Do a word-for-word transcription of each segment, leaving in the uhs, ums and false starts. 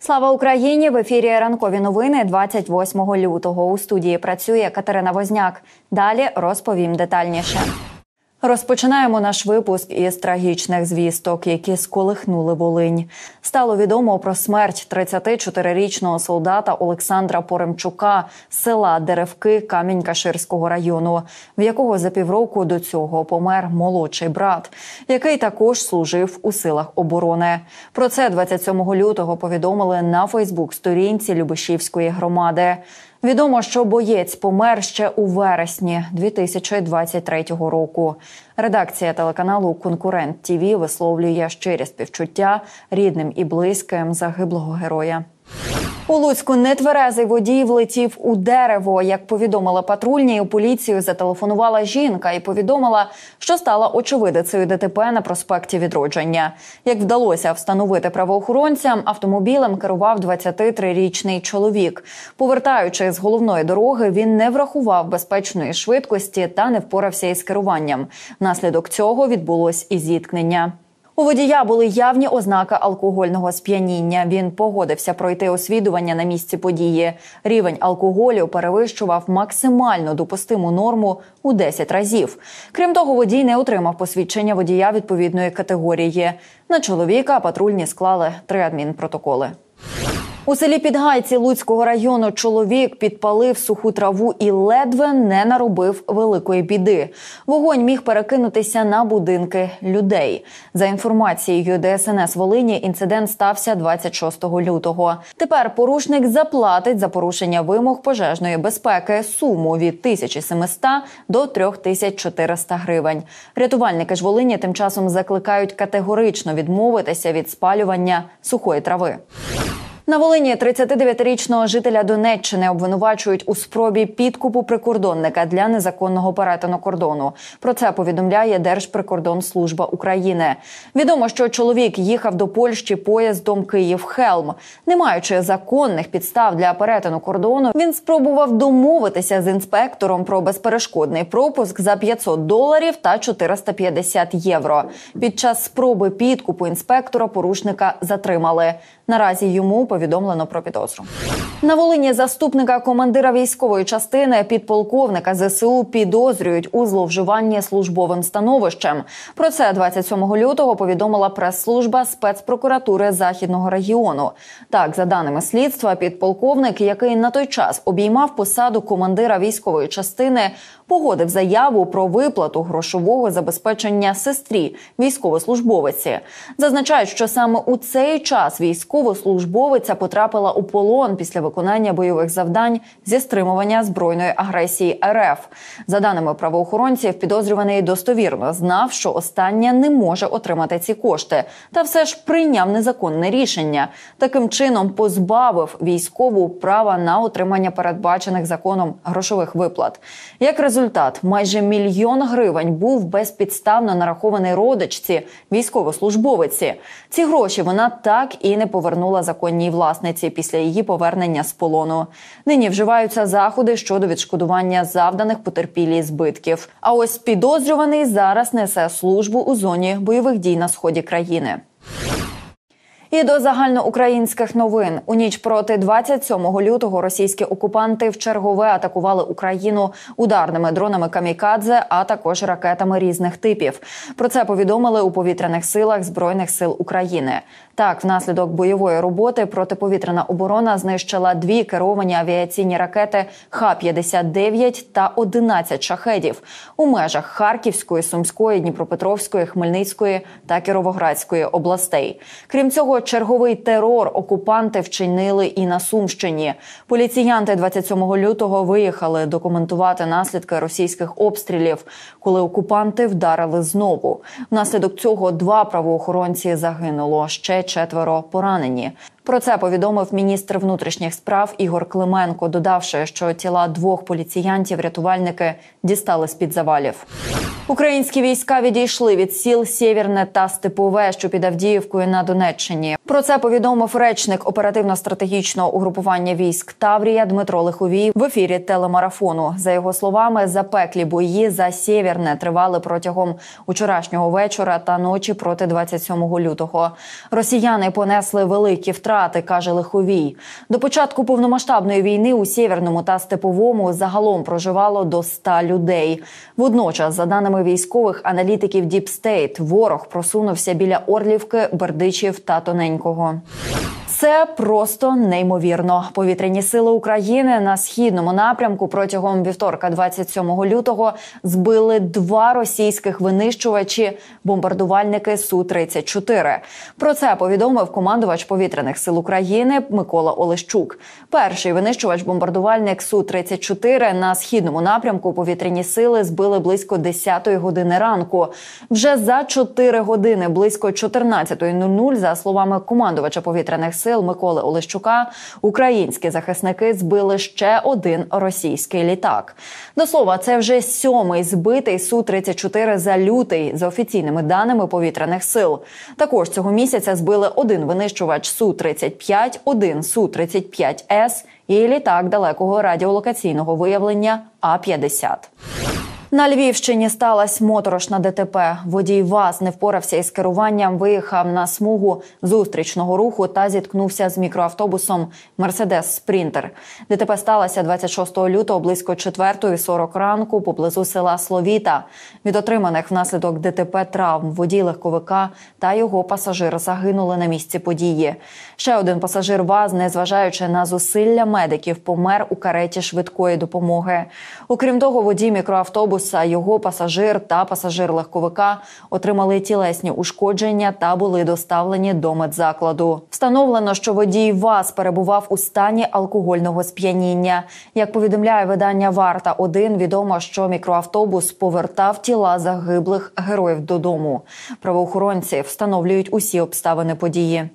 Слава Україні! В ефірі ранкові новини двадцять восьмого лютого. У студії працює Катерина Возняк. Далі розповім детальніше. Розпочинаємо наш випуск із трагічних звісток, які сколихнули Волинь. Стало відомо про смерть тридцятичотирирічного солдата Олександра Поремчука з села Деревки Камінь-Каширського району, в якого за півроку до цього помер молодший брат, який також служив у силах оборони. Про це двадцять сьомого лютого повідомили на Фейсбук-сторінці Любешівської громади. Відомо, що боєць помер ще у вересні дві тисячі двадцять третього року. Редакція телеканалу «Конкурент ТІВІ» висловлює щирі співчуття рідним і близьким загиблого героя. У Луцьку нетверезий водій влетів у дерево. Як повідомили патрульні, у поліцію зателефонувала жінка і повідомила, що стала очевидицею ДТП на проспекті Відродження. Як вдалося встановити правоохоронцям, автомобілем керував двадцятитрирічний чоловік. Повертаючи з головної дороги, він не врахував безпечної швидкості та не впорався із керуванням. Внаслідок цього відбулось і зіткнення. У водія були явні ознаки алкогольного сп'яніння. Він погодився пройти освідування на місці події. Рівень алкоголю перевищував максимально допустиму норму у десять разів. Крім того, водій не отримав посвідчення водія відповідної категорії. На чоловіка патрульні склали три адмінпротоколи. У селі Підгайці Луцького району чоловік підпалив суху траву і ледве не наробив великої біди. Вогонь міг перекинутися на будинки людей. За інформацією ДСНС Волині, інцидент стався двадцять шостого лютого. Тепер порушник заплатить за порушення вимог пожежної безпеки суму від тисячі сімсот до трьох тисяч чотириста гривень. Рятувальники ж Волині тим часом закликають категорично відмовитися від спалювання сухої трави. На Волині тридцятидев'ятирічного жителя Донеччини обвинувачують у спробі підкупу прикордонника для незаконного перетину кордону. Про це повідомляє Держприкордонслужба України. Відомо, що чоловік їхав до Польщі поїздом Київ-Хелм. Не маючи законних підстав для перетину кордону, він спробував домовитися з інспектором про безперешкодний пропуск за п'ятсот доларів та чотириста п'ятдесят євро. Під час спроби підкупу інспектора порушника затримали. Наразі йому повідомлено про підозру. На Волині заступника командира військової частини підполковника ЗСУ підозрюють у зловживанні службовим становищем. Про це двадцять сьомого лютого повідомила прес-служба спецпрокуратури Західного регіону. Так, за даними слідства, підполковник, який на той час обіймав посаду командира військової частини, погодив заяву про виплату грошового забезпечення сестрі військовослужбовиці. Зазначають, що саме у цей час військовослужбовиця потрапила у полон після виконання бойових завдань зі стримування збройної агресії РФ. За даними правоохоронців, підозрюваний достовірно знав, що остання не може отримати ці кошти, та все ж прийняв незаконне рішення. Таким чином позбавив військову права на отримання передбачених законом грошових виплат. Як результат, майже мільйон гривень був безпідставно нарахований родичці військовослужбовиці. Ці гроші вона так і не повернула законній власниці після її повернення з полону. Нині вживаються заходи щодо відшкодування завданих потерпілій збитків. А ось підозрюваний зараз несе службу у зоні бойових дій на сході країни. І до загальноукраїнських новин. У ніч проти двадцять сьомого лютого російські окупанти вчергове атакували Україну ударними дронами «Камікадзе», а також ракетами різних типів. Про це повідомили у повітряних силах Збройних сил України. Так, внаслідок бойової роботи протиповітряна оборона знищила дві керовані авіаційні ракети Х п'ятдесят дев'ять та одинадцять шахедів у межах Харківської, Сумської, Дніпропетровської, Хмельницької та Кіровоградської областей. Крім цього, черговий терор окупанти вчинили і на Сумщині. Поліціянти двадцять сьомого лютого виїхали документувати наслідки російських обстрілів, коли окупанти вдарили знову. Внаслідок цього два правоохоронці загинуло, ще четверо поранені. Про це повідомив міністр внутрішніх справ Ігор Клименко, додавши, що тіла двох поліціянтів рятувальники дістали з-під завалів. Українські війська відійшли від сіл Сєвєрне та Степове, що під Авдіївкою на Донеччині. Про це повідомив речник оперативно-стратегічного угрупування військ «Таврія» Дмитро Лиховій в ефірі телемарафону. За його словами, запеклі бої за Сєвєрне тривали протягом вчорашнього вечора та ночі проти двадцять сьомого лютого. Росіяни понесли великі втрати втрати, каже Лиховій. До початку повномасштабної війни у Сєвєрному та Степовому загалом проживало до ста людей. Водночас, за даними військових аналітиків Deep State, ворог просунувся біля Орлівки, Бердичів та Тоненького. Це просто неймовірно. Повітряні сили України на східному напрямку протягом вівторка двадцять сьомого лютого збили два російських винищувачі – бомбардувальники Су тридцять чотири. Про це повідомив командувач повітряних сил України Микола Олещук. Перший винищувач-бомбардувальник Су тридцять чотири на східному напрямку повітряні сили збили близько десятої години ранку. Вже за чотири години, близько чотирнадцятої нуль нуль, за словами командувача повітряних сил Миколи Олещука, українські захисники збили ще один російський літак. До слова, це вже сьомий збитий Су тридцять чотири за лютий, за офіційними даними повітряних сил. Також цього місяця збили один винищувач Су тридцять п'ять, один Су тридцять п'ять С і літак далекого радіолокаційного виявлення А п'ятдесят. На Львівщині сталася моторошна ДТП. Водій ВАЗ не впорався із керуванням, виїхав на смугу зустрічного руху та зіткнувся з мікроавтобусом «Мерседес Спрінтер». ДТП сталося двадцять шостого лютого близько четвертої сорок ранку поблизу села Словіта. Від отриманих внаслідок ДТП травм водій легковика та його пасажир загинули на місці події. Ще один пасажир ВАЗ, незважаючи на зусилля медиків, помер у кареті швидкої допомоги. Окрім того, водій мікроавтобуса, його пасажир та пасажир легковика отримали тілесні ушкодження та були доставлені до медзакладу. Встановлено, що водій ВАЗ перебував у стані алкогольного сп'яніння. Як повідомляє видання «Варта один», відомо, що мікроавтобус повертав тіла загиблих героїв додому. Правоохоронці встановлюють усі обставини події.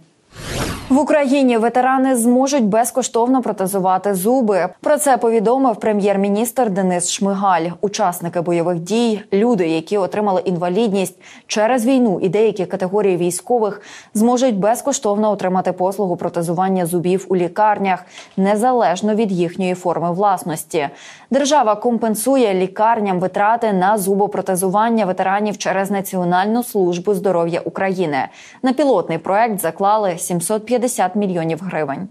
В Україні ветерани зможуть безкоштовно протезувати зуби. Про це повідомив прем'єр-міністр Денис Шмигаль. Учасники бойових дій, люди, які отримали інвалідність через війну і деякі категорії військових, зможуть безкоштовно отримати послугу протезування зубів у лікарнях, незалежно від їхньої форми власності. Держава компенсує лікарням витрати на зубопротезування ветеранів через Національну службу здоров'я України. На пілотний проект заклали сімсот п'ятдесят мільйонів гривень.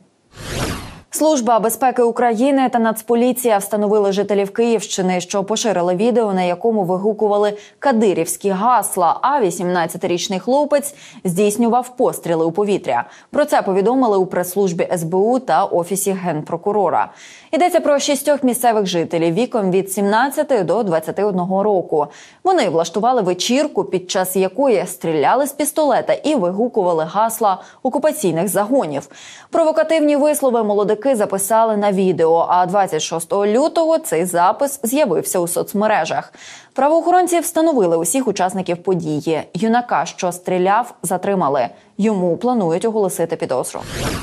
Служба безпеки України та Нацполіція встановили жителів Київщини, що поширили відео, на якому вигукували кадирівські гасла, а вісімнадцятирічний хлопець здійснював постріли у повітря. Про це повідомили у прес-службі ес бе у та Офісі Генпрокурора. Йдеться про шістьох місцевих жителів віком від сімнадцяти до двадцяти одного року. Вони влаштували вечірку, під час якої стріляли з пістолета і вигукували гасла окупаційних загонів. Провокативні вислови молодики записали на відео, а двадцять шостого лютого цей запис з'явився у соцмережах. Правоохоронці встановили усіх учасників події. Юнака, що стріляв, затримали. Йому планують оголосити підозру.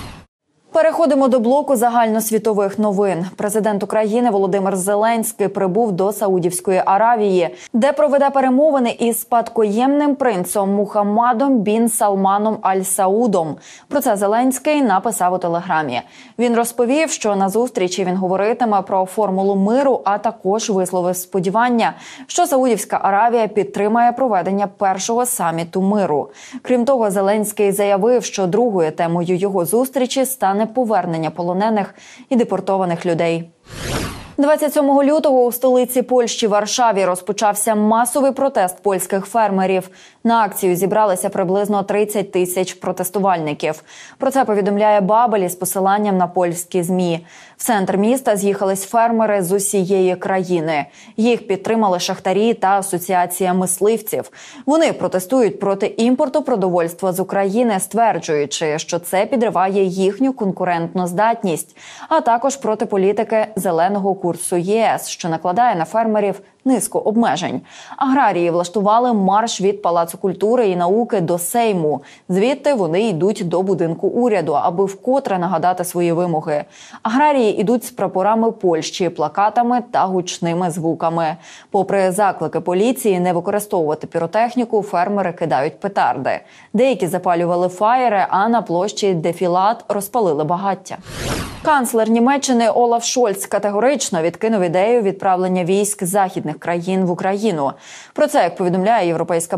Переходимо до блоку загальносвітових новин. Президент України Володимир Зеленський прибув до Саудівської Аравії, де проведе перемовини із спадкоємним принцем Мухаммадом бін Салманом Аль-Саудом. Про це Зеленський написав у Телеграмі. Він розповів, що на зустрічі він говоритиме про формулу миру, а також висловив сподівання, що Саудівська Аравія підтримає проведення першого саміту миру. Крім того, Зеленський заявив, що другою темою його зустрічі стане повернення полонених і депортованих людей. двадцять сьомого лютого у столиці Польщі Варшаві розпочався масовий протест польських фермерів. На акцію зібралися приблизно тридцять тисяч протестувальників. Про це повідомляє Бабель із посиланням на польські ЗМІ. В центр міста з'їхались фермери з усієї країни. Їх підтримали шахтарі та асоціація мисливців. Вони протестують проти імпорту продовольства з України, стверджуючи, що це підриває їхню конкурентну здатність, а також проти політики зеленого курсу ЄС, що накладає на фермерів низку обмежень. Аграрії влаштували марш від Палацу культури і науки до Сейму. Звідти вони йдуть до будинку уряду, аби вкотре нагадати свої вимоги. Аграрії йдуть з прапорами Польщі, плакатами та гучними звуками. Попри заклики поліції не використовувати піротехніку, фермери кидають петарди. Деякі запалювали фаєри, а на площі Дефілат розпалили багаття. Канцлер Німеччини Олаф Шольц категорично відкинув ідею відправлення військ західних країн в Україну. Про це, як повідомляє «Європейська правда», він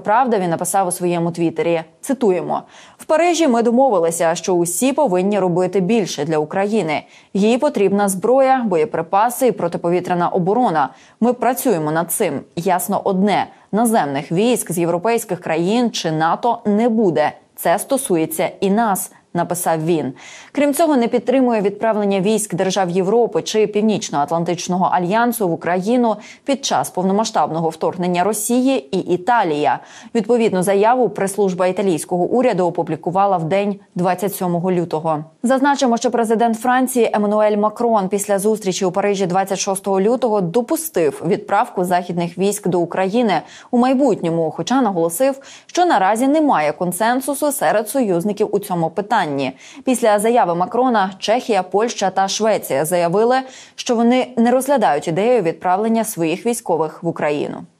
Зеленський написав у своєму твіттері, цитуємо: «В Парижі ми домовилися, що усі повинні робити більше для України. Їй потрібна зброя, боєприпаси і протиповітряна оборона. Ми працюємо над цим. Ясно одне – наземних військ з європейських країн чи НАТО не буде. Це стосується і нас», – написав він. Крім цього, не підтримує відправлення військ держав Європи чи Північно-Атлантичного альянсу в Україну під час повномасштабного вторгнення Росії і Італія. Відповідну заяву прес-служба італійського уряду опублікувала в день двадцять сьомого лютого. Зазначимо, що президент Франції Еммануель Макрон після зустрічі у Парижі двадцять шостого лютого допустив відправку західних військ до України у майбутньому, хоча наголосив, що наразі немає консенсусу серед союзників у цьому питанні. Після заяви Макрона Чехія, Польща та Швеція заявили, що вони не розглядають ідею відправлення своїх військових в Україну.